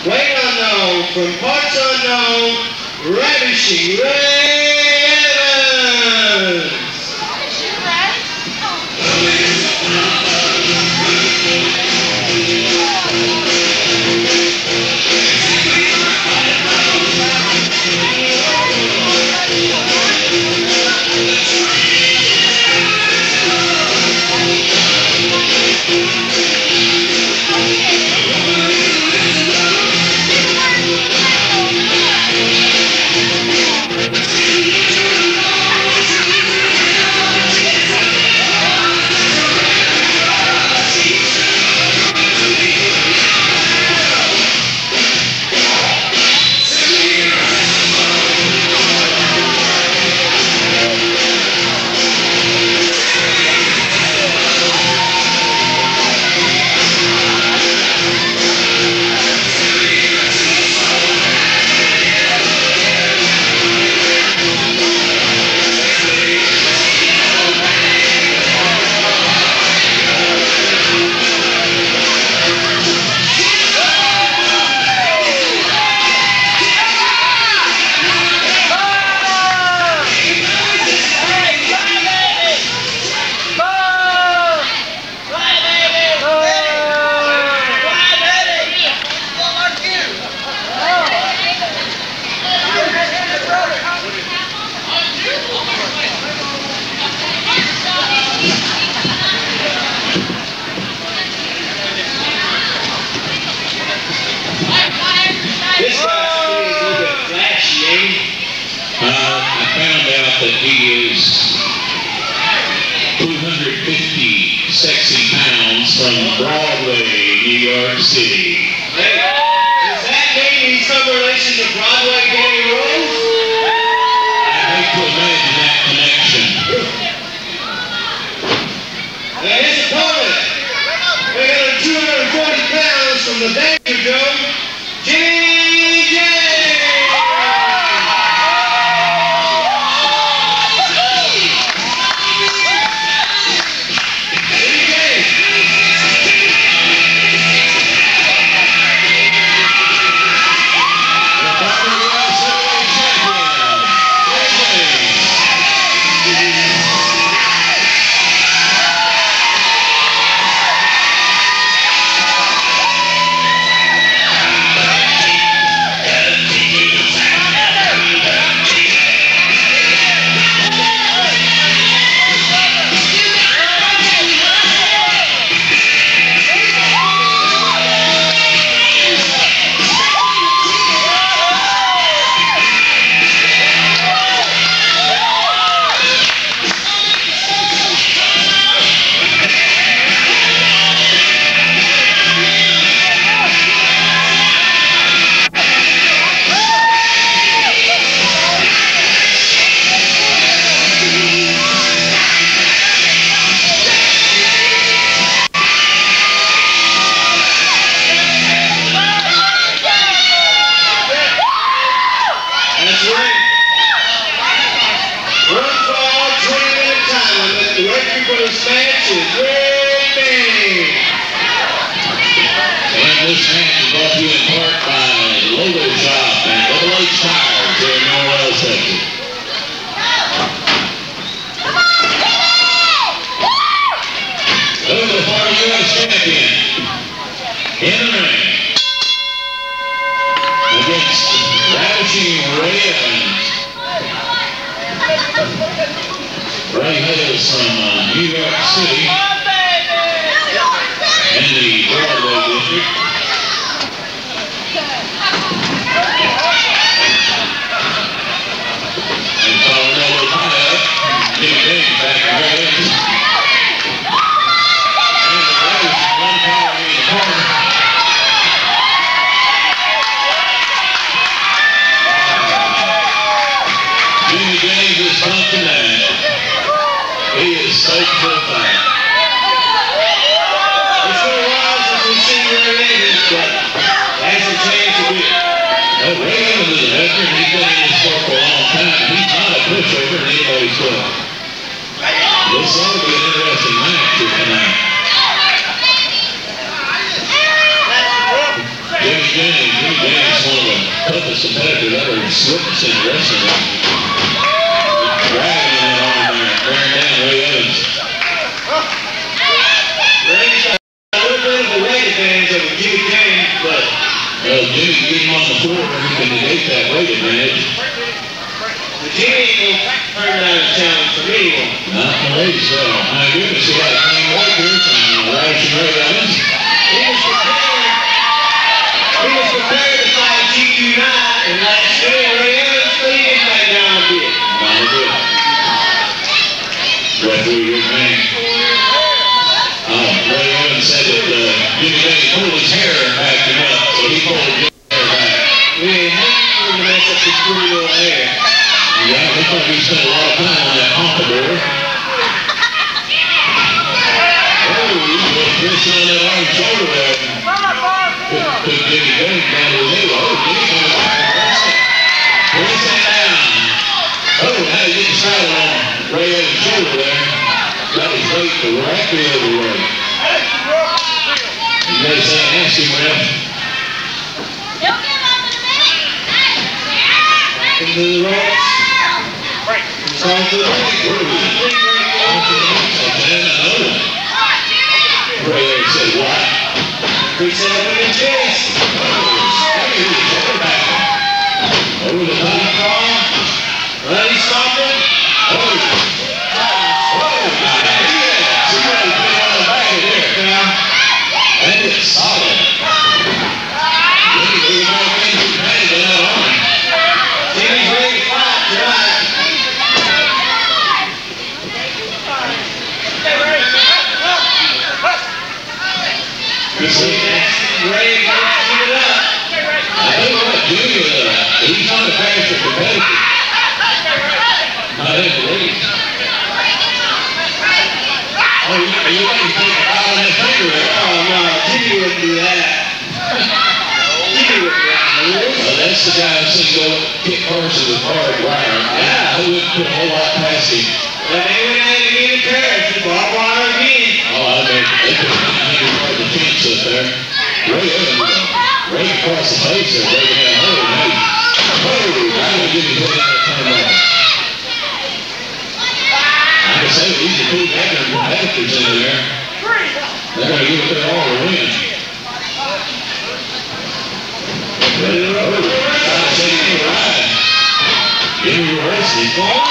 Weight unknown, from parts unknown, Ravishing Ravens. This guy's a little bit flashy, ain't he? I found out that he is 250 sexy pounds from Broadway, New York City. Hey, does that mean he's some relation to Broadway Danny Rose? I hate to imagine that connection. Now his opponent, weighing 240 pounds from the Danger Dome, J.J. That's right. One fall, 20-minute time, but the record for this match is Ravishing. And this match is brought to you in part by Logo Shop and Double H Tires here in Norwell, Texas. Who's the former U.S. champion in the ring against Ravishing Ravens. Ray hails from New York City in the Broadway district. And Colorado Ohio, Jimmy James back in Ravens. And the Ravens one power in the corner. Jimmy James is something that he is so profound. It's been a while since we've seen Ray Evans, but that's a chance to win. Ray Evans is a veteran. He's been in this sport for a long time. He's not a pushover in anybody's foot. This ought to be an interesting match here tonight. Jimmy James toughest competitors ever witnessed in wrestling. Dragging it on there, wearing down Ray Evans. Ray's got a little bit of the weight advantage over Jimmy James, but Jimmy can get him on the floor and he can negate that weight advantage. the Jimmy will turn down a challenge for me. Not for me, so my goodness, we got a clean work here from Ravishing Ray Evans. He was prepared to fight GQ9, and last year Ray Evans played him back down a bit. Not a bit. Referee, good man. Ray Evans said that Jimmy James pulled his hair and backed him up, so he pulled his hair back. We ain't had to mess up his pretty little hair. Yeah, looks like he spent a lot of time on that pompadour. Oh, he was pressing on that arm shoulder there. Took Jimmy James down to the middle. Oh, Jimmy coming back and press it down. Oh, now he gets started on Ray Evans' shoulder there. Got his weight directly over the way. You may say nasty, man. Into the ropes. It's all good. Ray Evans said, what? Picks it up in the chest. Over the top. Well, he's stopping. Somebody put it on the back of there. That is solid. Jimmy's ready to fight tonight. Ray wants to get it up. I tell you what, Jimmy, he's not a fast competitor. Not in the league. Oh, you let him take a ball on that finger there. Oh, no, Jimmy wouldn't do that. Jimmy wouldn't do that. Well, that's the guy who said go kick horses with hard wire. Yeah, I wouldn't put a whole lot past him. Well, they went out to get a parachute, barbed wire again. Oh, I bet they put a hard the fence up there. Ray Evans, right across the face there, breaking that hole. Now would give me put in that turn off. I can say these are two veteran competitors in there. They're going to give it their all to win. Trying to say you can ride. Give me your racing.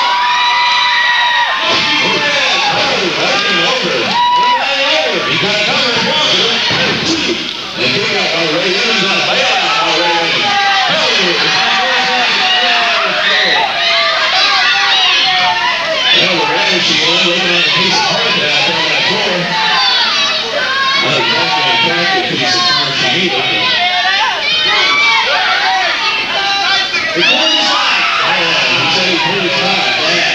He got a cover in one. And he got Ray Evans on a bailout by Ray Evans. Well, the Ravishing one looking at a piece of carpet out there on that floor. Not exactly an attractive piece of furniture either. He pulled his fight. He said he pulled his fight.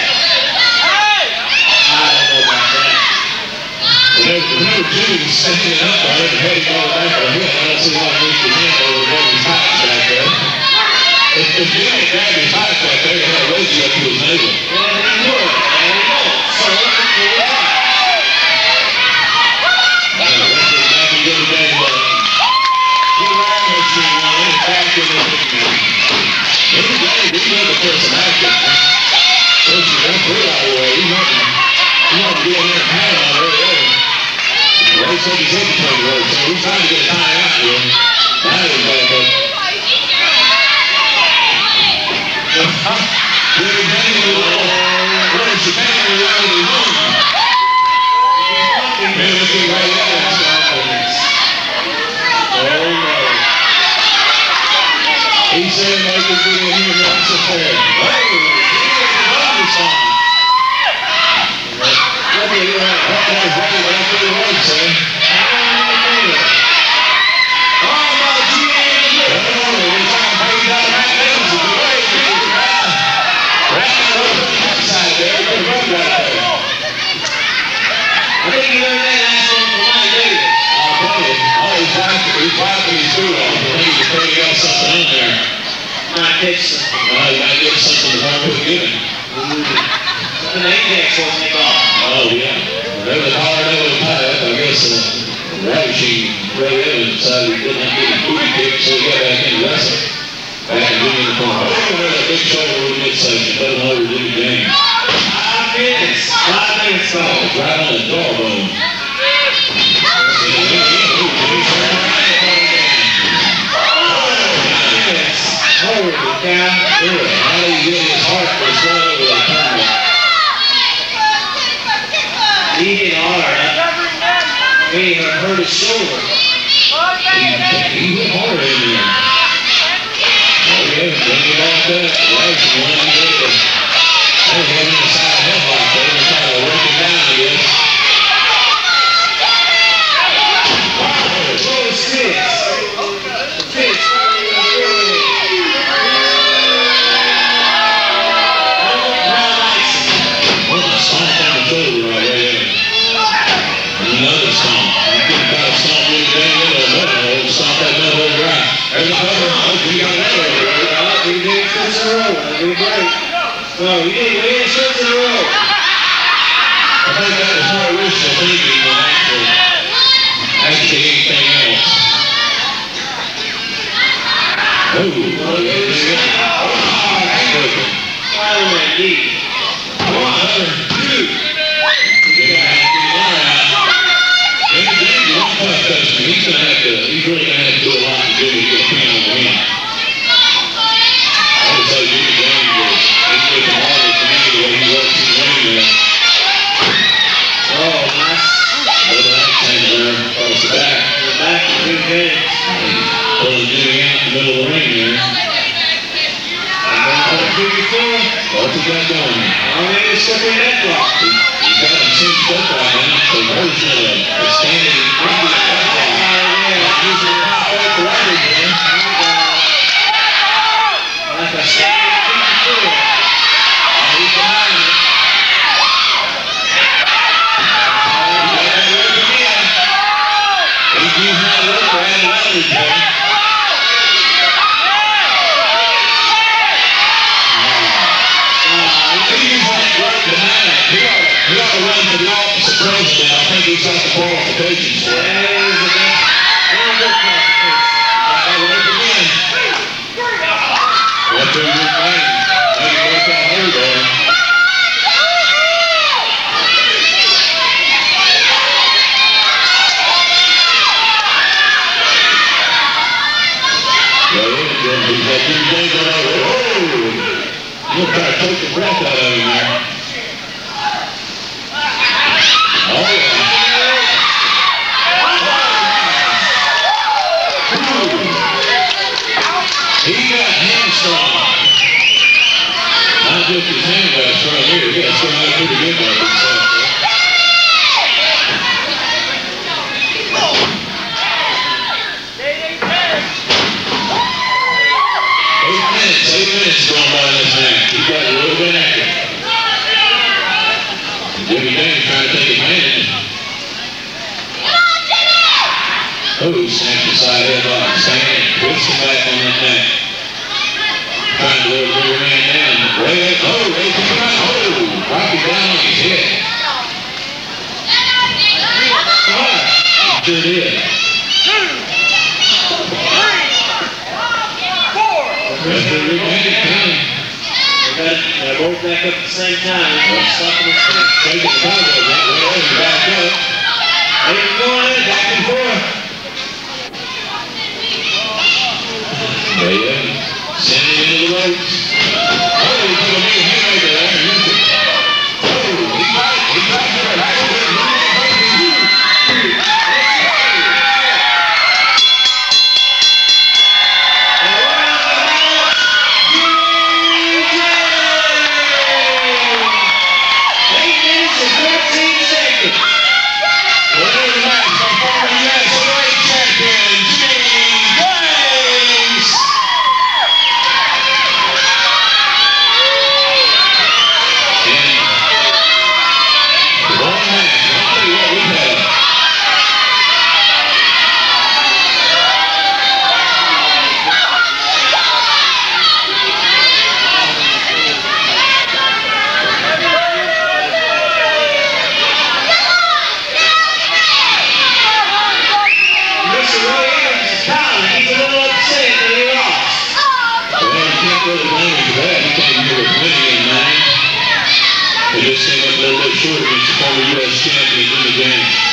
I don't know about that. Whenever Jimmy was standing up on it and heading all the back of the head, I don't see why he reached his hand over Devin's pipes back there. If Jimmy grabbed his pipes back there, he'd have raised you up to his navel. Well, he would. And he won't. So he can pull it out. Back and Jimmy James, good Ravishing on any factor in the big man. Jimmy James, he's looking for some action. Coach, the referee out of the way, he's not to get in there and hand on Ray Evans. Ray said he's in between the ropes, so he's trying to get a tie out here. Now he's back up. Jimmy James, what is the man around the room? Mimicking Ray Evans. Oh, no. He said they could get in here and that's a fair. Oh, he's on the song. What are you at? That was Ray right through the ropes, son. Oh, no, Jimmy ain't good. We're trying to pay down right now. So the way it's been, right now, over the inside there, put a rope right there. I think you learned that last one from Mike Davis. I'll tell you, he's wiping his food off. I think he's afraid he got something in there. Might catch something. He might get something the wrong way to get him. Something the Apex won't take off. Oh, yeah. Whatever the collar that was tied up, I guess Ravishing Ray Evans decided he didn't have to get a booty kick, so he got back in wrestling. Back in quick shoulder in the midsection. Doesn't overdo the game. 5 minutes. 5 minutes off. Right on the jawbone. Holy cow. How do you get his heart to slow over the tournament? He hit hard. He hurt his shoulder. He went harder in there. Oh yeah, bring it back up. Ravishing one and good. They were having a side headlock. They were trying to work him down, I guess. Close six. Pitch. Another stomp. You think about a stomp with the dang little stomp that metal over right. There's a cover. Oh, we got another over right. We did 6 in a row. That'd be great. No, you didn't win 6 in a row. I think that was more wishful thinking than actually anything else. Oh, that's broken. Final man, knee. 1, 2. He's really gonna have to do a lot to do to get a pin on the win. I would say Jimmy James he's looking harder to me the way he works in the ring there. Oh, nice. Double action there across the back. The back of Jimmy James. Pulling Jimmy out in the middle of the ring there. What's he got going? I mean, it's stuck in that block. He's got him cinched up right now. So Rose a standing using the high weight for leverage there. Like a standing 54. He's behind it. He got that work again. He's using that work for added leverage there. He ought to run for the office of president. I think he's got the qualifications for it. What's your name? Maybe work out her there. He's got 2 days on over. Oh! You'll try to take the breath out of him there. Oh, yeah. He got hamstrung. Not just his hand got strung here. He got strung out pretty good by himself. 8 minutes going by in this match. He got a little bit active. Jimmy James trying to take advantage. Oh, snapped the side headlock. Sand puts him back on that neck. Trying to lower the man down. Right, oh, they come out. Oh, drop him down on his head. Sure did. 2, 3, 4. They're both back up at the same time. Stopping the stick. Taking the combo that way. Back up. They're going in back and forth. There you go. Send it into the ropes. Oh, he put a new haymaker there. Oh, he's right. He's right there. short against the former U.S. champion in the game.